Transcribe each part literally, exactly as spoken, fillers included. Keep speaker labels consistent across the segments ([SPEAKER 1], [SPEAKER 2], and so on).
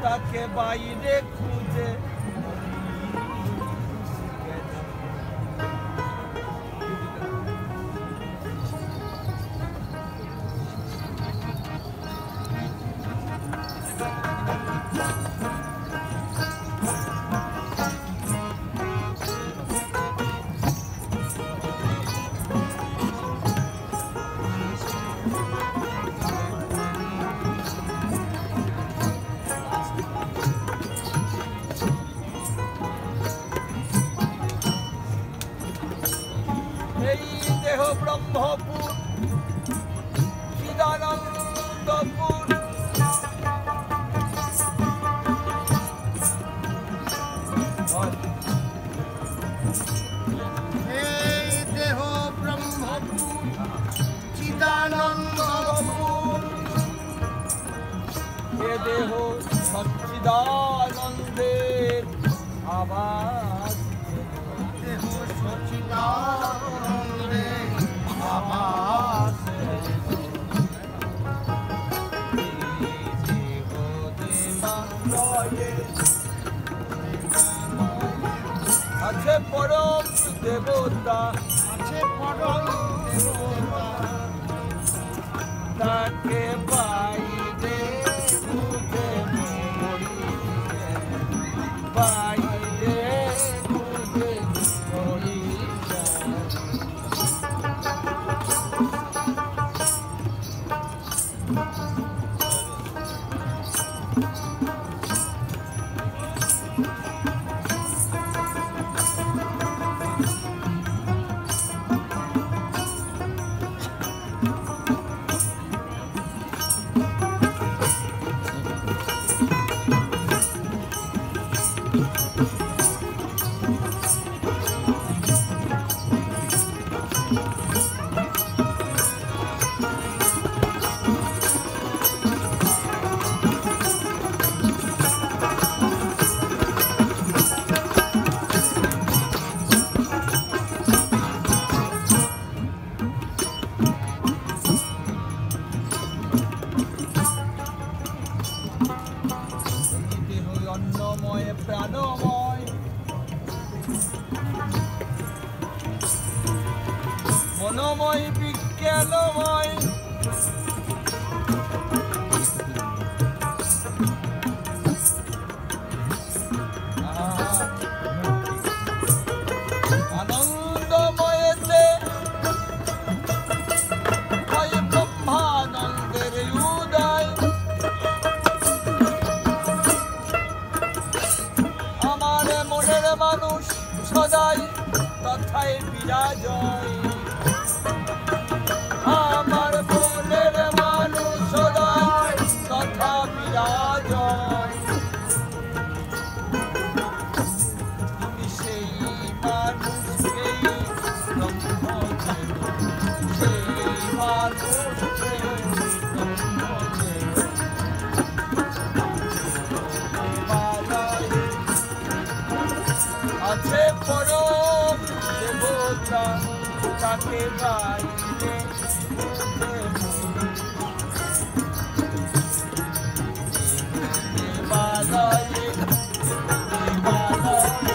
[SPEAKER 1] তাকে বাইরে খুঁজে ব্রহ্মপুর চিদানন্দপুর
[SPEAKER 2] এই দেহ ব্রহ্মপুর চিদানন্দপুর
[SPEAKER 1] এ দেহ সচ্চিদানন্দের আবাস
[SPEAKER 2] দেহ সচ্চিদানন্দের আবাস
[SPEAKER 1] আছে পরম দেবতা
[SPEAKER 2] আছে পরম দেবতা
[SPEAKER 1] তাকে বাইরে খুঁজে মরি বাইরে খুঁজে মরি অন্নময় প্রাণময় মনোময় বিজ্ঞানময় আনন্দময়েতে হয় ব্রহ্মানন্দের উদয় আমার মনের মানুষ সদাই তথায় বিরাজয় আমার মনের মানুষ সদাই তথা বিরাজয় তুমি সেই মানুষকেই ব্রহ্ম চেনো সেই মানুষকে ব্রহ্ম চেনো আছে পরম দেবতা তাকে বাইরে দেবালয়ে দেবালয়ে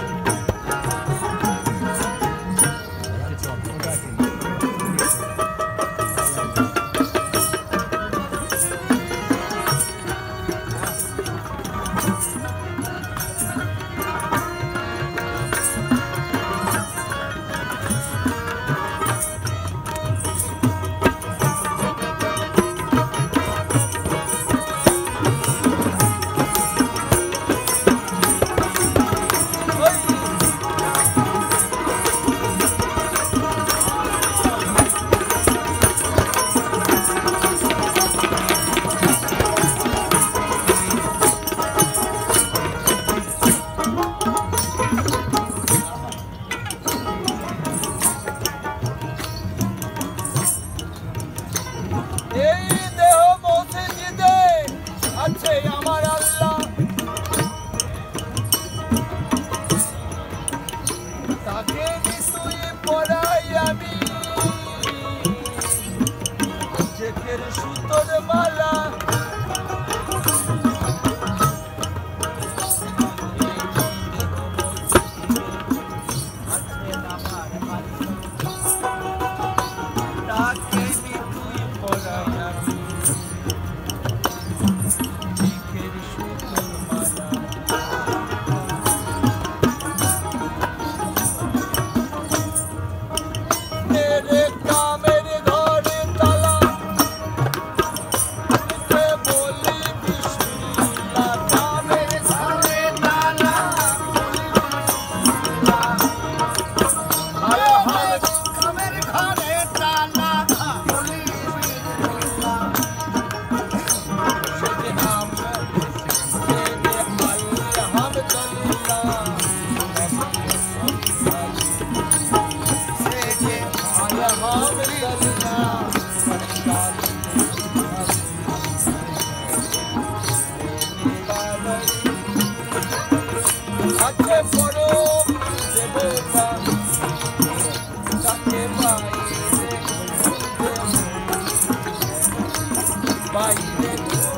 [SPEAKER 1] আছে পরম দেবতা তাকে বাইরে বাইরে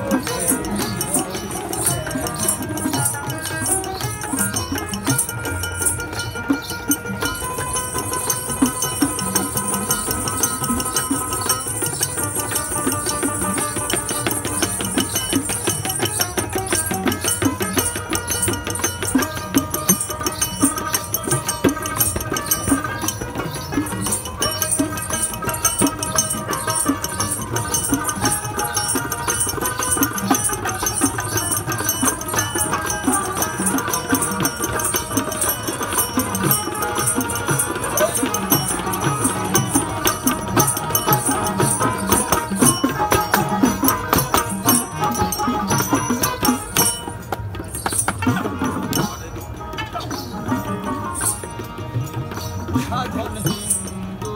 [SPEAKER 1] সাধন হিন্দু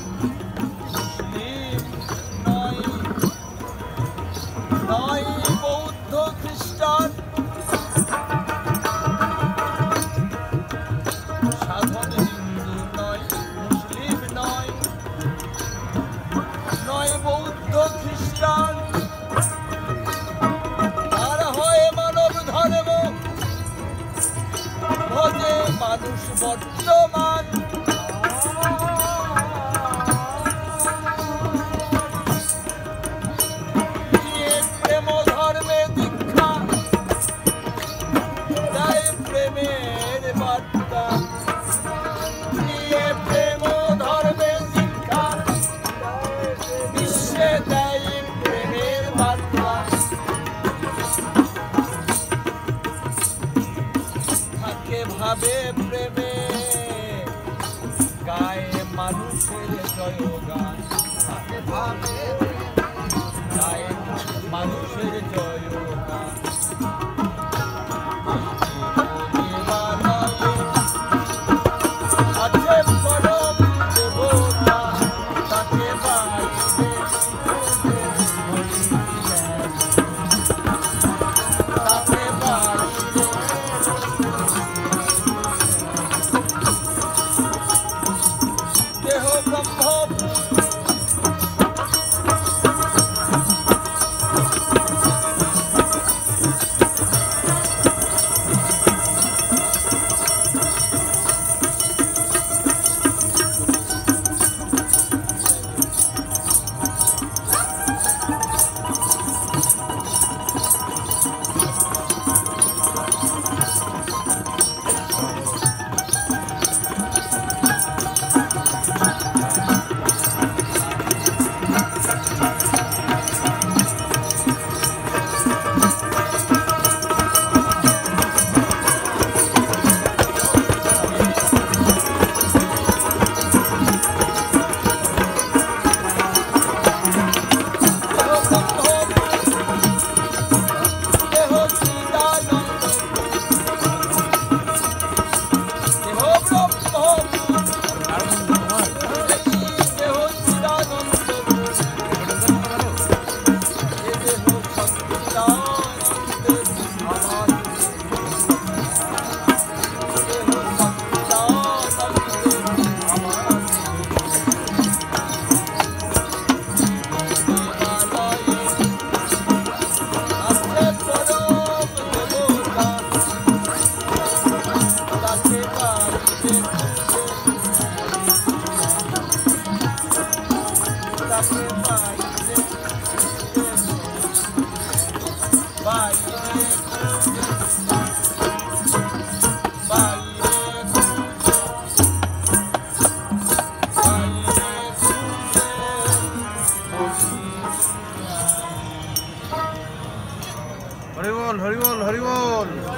[SPEAKER 1] মুসলিম নয় নয় বৌদ্ধ খ্রিস্টান সাধন হিন্দু নয় মুসলিম নয় নয় বৌদ্ধ খ্রিস্টান আর হয় মানব ধর্ম ভজে মানুষ বর্তমান প্রেম ধর্মে দীক্ষা দেয় প্রেমের বার্তা প্রেম ধর্মে দীক্ষা বিশ্বে দেয় প্রেমের বার্তা থাকে ভাবে প্রেমে গায়ে মানুষের জয়গান থাকে ভাবে গায়ে মানুষের জয়গান আছে পরম দেবতা তাকে বাইরে তাকে বাইরে দেহ ব্রহ্ম Bye.